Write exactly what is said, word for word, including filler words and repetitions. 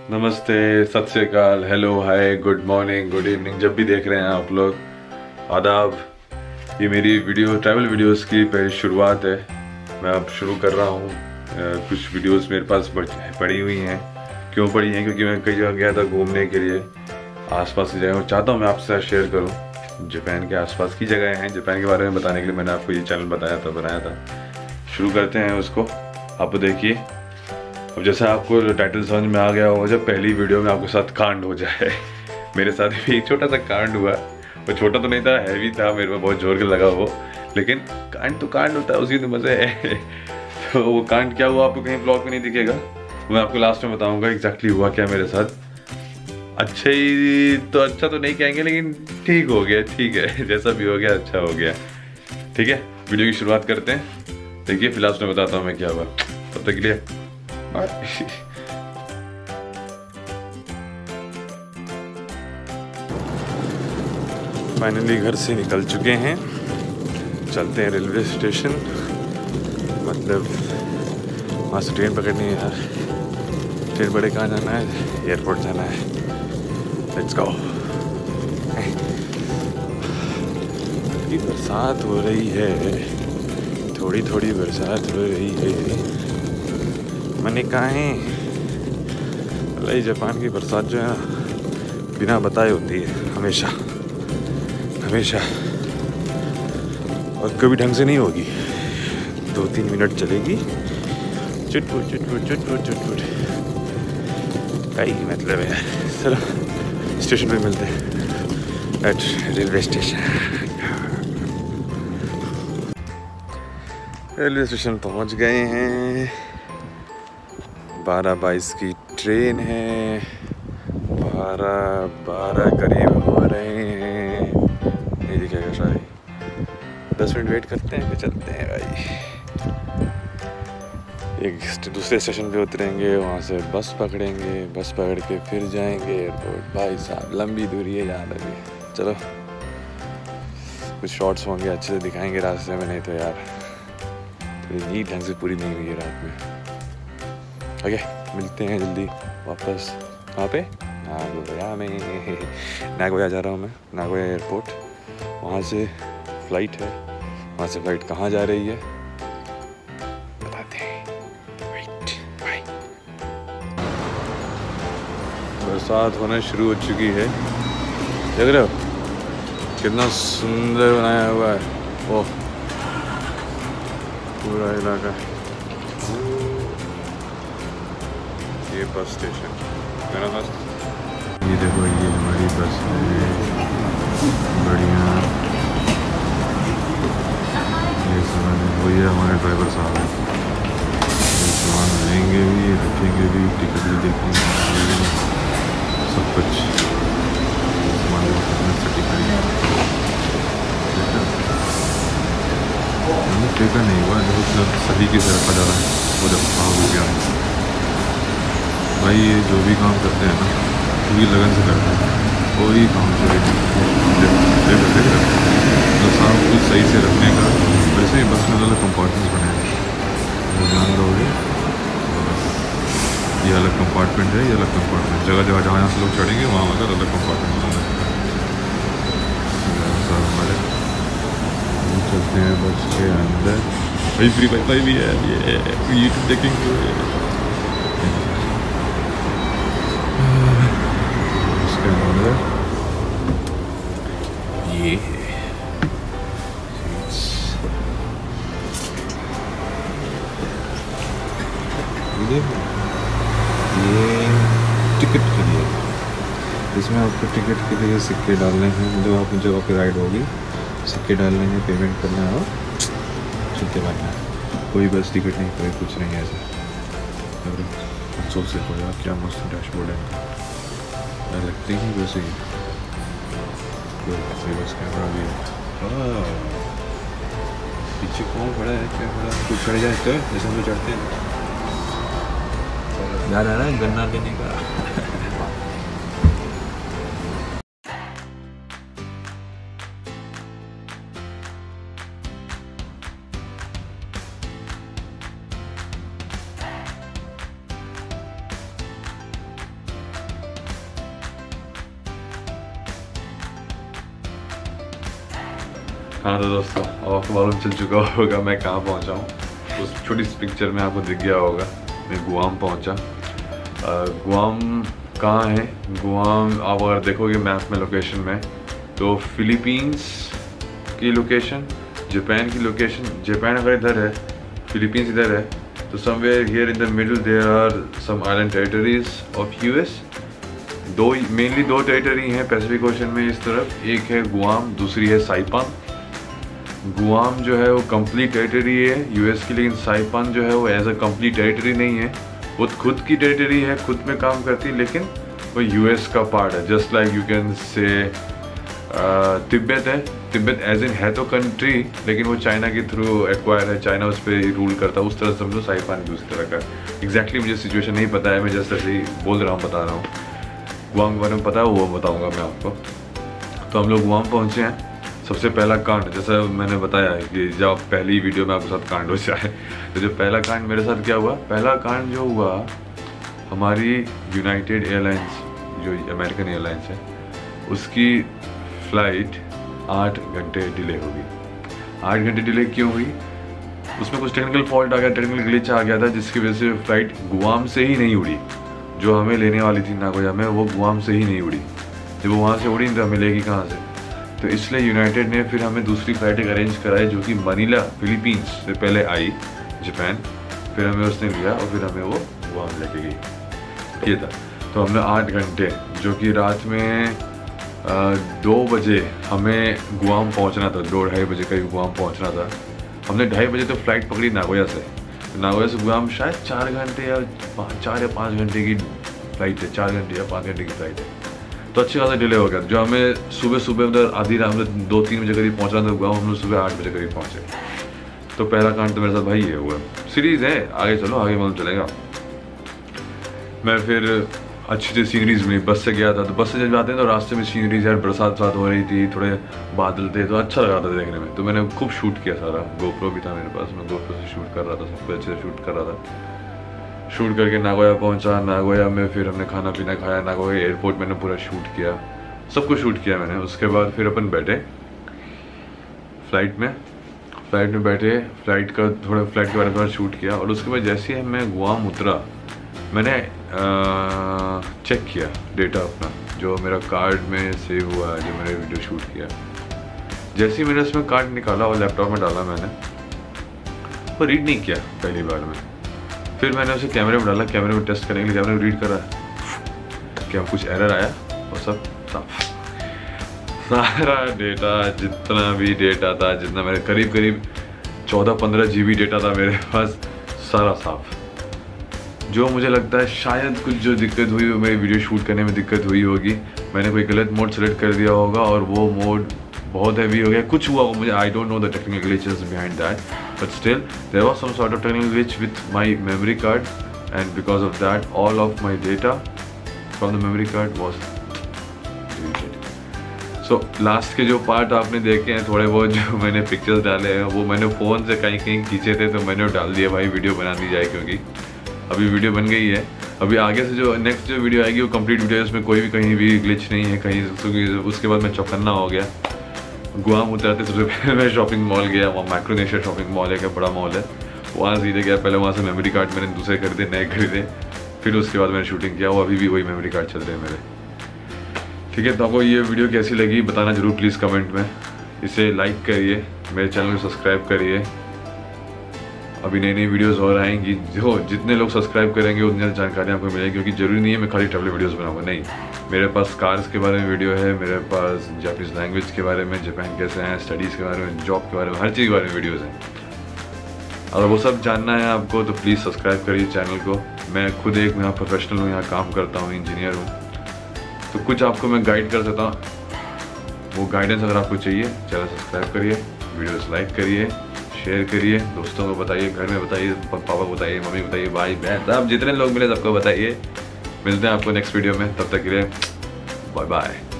नमस्ते, सत श्री अकाल, hello, hi, good morning, good evening, जब भी देख रहे हैं आप लोग, आदाब। ये मेरी वीडियो ट्रैवल वीडियोस की पहली शुरुआत है। मैं अब शुरू कर रहा हूँ। कुछ वीडियोस मेरे पास पड़ी हुई हैं। क्यों पड़ी हैं? क्योंकि मैं कई जगह गया था घूमने के लिए, आसपास की जगह चाहता हूँ मैं आपके साथ शेयर करूँ। जापान के आसपास की जगह हैं, जापान के बारे में बताने के लिए मैंने आपको ये चैनल बताया था बनाया था शुरू करते हैं उसको। आप देखिए, अब जैसा आपको टाइटल समझ में आ गया होगा, जब पहली वीडियो में आपके साथ कांड हो जाए। मेरे साथ भी एक छोटा सा कांड हुआ। वो छोटा तो नहीं था, हैवी था, मेरे में बहुत जोर के लगा वो, लेकिन कांड तो कांड होता है, उसी तो मज़े है। तो वो कांड क्या हुआ आपको कहीं ब्लॉग में नहीं दिखेगा, मैं आपको लास्ट में बताऊंगा एग्जैक्टली हुआ क्या मेरे साथ। अच्छे ही तो अच्छा तो नहीं कहेंगे, लेकिन ठीक हो गया, ठीक है, जैसा भी हो गया अच्छा हो गया। ठीक है, वीडियो की शुरुआत करते हैं। देखिए, फिर लास्ट में बताता हूँ मैं क्या हुआ। तब तक के लिए फाइनली घर से निकल चुके हैं, चलते हैं रेलवे स्टेशन। मतलब वहाँ से ट्रेन पकड़नी है यार। ट्रेन पकड़े कहाँ जाना है? एयरपोर्ट जाना है। Let's go. थोड़ी बरसात हो रही है, थोड़ी थोड़ी बरसात हो रही है। मैंने कहा है अरे जापान की बरसात जो है ना, बिना बताए होती है हमेशा हमेशा, और कभी ढंग से नहीं होगी। दो तीन मिनट चलेगी, चुटपुट चुटपुट चुटपुट चुटपुट, कई मतलब है। चलो स्टेशन पे मिलते हैं, at railway station. Railway station पहुंच गए हैं। बारह बाईस की ट्रेन है, बारह बारह करीब हो रहे हैं, नहीं दिखेगा शायद। दस मिनट वेट करते हैं, फिर चलते हैं भाई। एक दूसरे स्टेशन पे उतरेंगे, वहाँ से बस पकड़ेंगे, बस पकड़ के फिर जाएंगे एयरपोर्ट। भाई साहब लंबी दूरी है यार अभी। चलो कुछ शॉर्ट्स होंगे, अच्छे से दिखाएंगे रास्ते में, नहीं तो यार नींद ढंग से पूरी नहीं हुई है रात में। ओके, मिलते हैं जल्दी वापस। वहाँ पे नागोया में, नागोया जा रहा हूँ मैं, नागोया एयरपोर्ट। वहाँ से फ़्लाइट है, वहाँ से फ़्लाइट कहाँ जा रही है बताते हैं। Wait bye. बरसात होना शुरू हो चुकी है, देख रहे हो कितना सुंदर बनाया हुआ है ओह पूरा इलाका। ये बस स्टेशन मेरा बस, ये देखो ये हमारी बस है, बढ़िया। ये सामान वो ये हमारे ड्राइवर साहब हैं, ये सामान लेंगे भी, रखेंगे भी, टिकट भी देखेंगे, सब कुछ सामान टेका नहीं हुआ, मतलब सही की तरफ जा रहा है। वो जब कहाँ हो गया भाई, ये जो भी काम करते हैं ना पूरी लगन से करते हैं, कोई काम चोरी नहीं करते, तो सब कुछ सही से रखने का। वैसे ही बस में अलग कंपार्टमेंट्स बने हैं, वो ध्यान दोगे। ये अलग कंपार्टमेंट है, ये अलग कंपार्टमेंट, जगह जगह जहाँ से लोग चढ़ेंगे वहाँ अगर अलग कंपार्टमेंट बना है। हमारे चलते हैं बस के अंदर। भाई फ्री वाईफाई भी है, ये यूट्यूब देखेंगे इसके अंदर। ये ये टिकट के लिए, इसमें आपको टिकट के लिए सिक्के डालने हैं, जो आपकी जगह पे राइड होगी सिक्के डालने हैं, पेमेंट करना है और चलते बैठना है। कोई बस टिकट नहीं, कोई कुछ नहीं है ऐसा। अफसोस देखो यार, क्या मस्त डैशबोर्ड है, लगती ही वैसे ही। बस कैमरा भी है, पीछे कौन खड़ा है, क्या खड़ा है, कुछ चढ़ जाए तो जैसे हम चढ़ते हैं यार है ना गन्ना लेने का। हाँ तो दोस्तों, अब आपको मालूम चल चुका होगा मैं कहाँ पहुँचा हूँ। उस छोटी सी पिक्चर में आपको दिख गया होगा मैं गुआम पहुँचा। गुआम कहाँ है? गुआम आप अगर देखोगे मैप में लोकेशन में तो फिलीपींस की लोकेशन, जापान की लोकेशन, जापान अगर इधर है, फिलीपींस इधर है, तो somewhere here in the middle there are some island territories of US. दो मेनली दो टेरिटरी हैं पैसिफिक ओशन में इस तरफ, एक है गुआम, दूसरी है साइपान। गुआम जो है वो कंप्लीट टेरिटरी है यूएस की, लेकिन साइपान जो है वो एज अ कंप्लीट टेरिटरी नहीं है, वो खुद की टेरिटरी है, खुद में काम करती है, लेकिन वो यूएस का पार्ट है। Just like you can say Tibet है, तिब्बत एज इन है तो कंट्री, लेकिन वो चाइना के थ्रू एक्वायर है, चाइना उस पर रूल करता है, उस तरह समझो साइपान भी उस तरह का। एग्जैक्टली मुझे सिचुएशन नहीं पता है, मैं जस्ट ऐसे ही बोल रहा हूँ, बता रहा हूँ। गुआम के बारे में पता है वो बताऊँगा मैं आपको। तो हम लोग गुआम पहुँचे हैं। सबसे पहला कांड, जैसा मैंने बताया कि जब पहली वीडियो में आपके साथ कांड हो जाए, तो जो पहला कांड मेरे साथ क्या हुआ, पहला कांड जो हुआ, हमारी यूनाइटेड एयरलाइंस जो अमेरिकन एयरलाइंस है उसकी फ़्लाइट आठ घंटे डिले हो गई। आठ घंटे डिले क्यों हुई? उसमें कुछ टेक्निकल फॉल्ट आ गया, टेक्निकल ग्लिच आ गया था, जिसकी वजह से फ़्लाइट गुआम से ही नहीं उड़ी। जो हमें लेने वाली थी नागोया में, वो गुआम से ही नहीं उड़ी। जब वो वहाँ से उड़ी तो हमें लेगी कहाँ से? तो इसलिए यूनाइटेड ने फिर हमें दूसरी फ़्लाइट एक अरेंज कराई, जो कि मनीला फिलीपींस से पहले आई जापान, फिर हमें उसने लिया और फिर हमें वो गुआम लेके गई। ये था। तो हमने आठ घंटे, जो कि रात में आ, दो बजे हमें गुआम पहुंचना था, दो ढाई बजे करीब गुआम पहुंचना था। हमने ढाई बजे तो फ़्लाइट पकड़ी नागोया से। तो नागोया से गुआम शायद चार घंटे या चार या पाँच घंटे की फ़्लाइट है, चार घंटे या पाँच घंटे की फ़्लाइट है। तो अच्छी खासा डिले हो गया। जो हमें सुबह सुबह उधर आधी रात में दो तीन बजे करीब पहुंचना था गुआम, हम लोग सुबह आठ बजे करीब पहुंचे। तो पहला कांड तो मेरे साथ भाई है हुआ। सीरीज़ है, आगे चलो, आगे मालूम चलेगा। मैं फिर अच्छी सी सीनरीज मिली, बस से गया था। तो बस से जब जाते हैं तो रास्ते में सीनरीज यार, बरसात बरसात हो रही थी, थोड़े बादल थे, तो अच्छा लगा था देखने में। तो मैंने खूब शूट किया सारा, गोप्रो भी था मेरे पास, मैं गोप्रो से शूट कर रहा था, सब कुछ अच्छे से शूट कर रहा था। शूट करके नागोया पहुंचा। नागोया में फिर हमने खाना पीना खाया, नागोया एयरपोर्ट मैंने पूरा शूट किया, सब कुछ शूट किया मैंने। उसके बाद फिर अपन बैठे फ़्लाइट में फ़्लाइट में बैठे फ़्लाइट का थोड़ा फ़्लाइट के बारे में थोड़ा शूट किया। और उसके बाद जैसे ही मैं गुआम उतरा, मैंने आ, चेक किया डेटा अपना, जो मेरा कार्ड में सेव हुआ है, जो मैंने वीडियो शूट किया। जैसे ही मैंने उसमें कार्ड निकाला और लैपटॉप में डाला, मैंने वो रीड नहीं किया पहली बार में। फिर मैंने उसे कैमरे में डाला, कैमरे में टेस्ट करने के लिए, कैमरे में रीड करा, क्या कुछ एरर आया और सब साफ। सारा डेटा, जितना भी डेटा था, जितना मेरे करीब करीब चौदह पंद्रह जी बी डेटा था मेरे पास, सारा साफ। जो मुझे लगता है शायद कुछ जो दिक्कत हुई वो मेरी वीडियो शूट करने में दिक्कत हुई होगी। मैंने कोई गलत मोड सेलेक्ट कर दिया होगा और वो मोड बहुत हैवी हो गया, कुछ हुआ मुझे, I don't know the technical glitches behind that, but still there was some sort of technical glitch with my memory card, and because of that all of my data from the memory card was deleted. So last के जो part आपने देखे हैं, थोड़े बहुत जो मैंने pictures डाले हैं, वो मैंने फ़ोन से कहीं कहीं खींचे थे, तो मैंने डाल दिया भाई, वीडियो बना दी जाए, क्योंकि अभी वीडियो बन गई है। अभी आगे से जो नेक्स्ट जो वीडियो आएगी वो कंप्लीट वीडियो है, उसमें कोई भी कहीं भी ग्लिच नहीं है कहीं। उसके बाद मैं चौकन्ना हो गया। गुआम उतरते सबसे पहले मैं शॉपिंग मॉल गया, वहाँ माइक्रोनेशिया शॉपिंग मॉल है, क्या बड़ा मॉल है, वहाँ सीधे गया। पहले वहाँ से मेमोरी कार्ड मैंने दूसरे खरीदे, नए खरीदे, फिर उसके बाद मैंने शूटिंग किया। वो अभी भी वही मेमोरी कार्ड चल रहे हैं मेरे। ठीक है, तो आपको ये वीडियो कैसी लगी बताना जरूर प्लीज़ कमेंट में। इसे लाइक करिए, मेरे चैनल को सब्सक्राइब करिए। अभी नई नई वीडियोस और आएंगी, जो जितने लोग सब्सक्राइब करेंगे उतनी ज़्यादा जानकारी आपको मिलेगी, क्योंकि ज़रूरी नहीं है मैं खाली ट्रैवल वीडियोस बनाऊंगा, नहीं। मेरे पास कार्स के बारे में वीडियो है, मेरे पास जापानीज़ लैंग्वेज के बारे में, जापान कैसे हैं, स्टडीज़ के बारे में, जॉब के बारे में, हर चीज़ के बारे में वीडियोज़ हैं। अगर वो सब जानना है आपको तो प्लीज़ सब्सक्राइब करिए चैनल को। मैं खुद एक यहाँ प्रोफेशनल हूँ, यहाँ काम करता हूँ, इंजीनियर हूँ, तो कुछ आपको मैं गाइड कर सकता हूँ। वो गाइडेंस अगर आपको चाहिए, चैनल सब्सक्राइब करिए, वीडियोस लाइक करिए, शेयर करिए, दोस्तों को बताइए, घर में बताइए, पापा को बताइए, मम्मी को बताइए, भाई बहन, सब जितने लोग मिले सबको बताइए। मिलते हैं आपको नेक्स्ट वीडियो में, तब तक के लिए बाय बाय।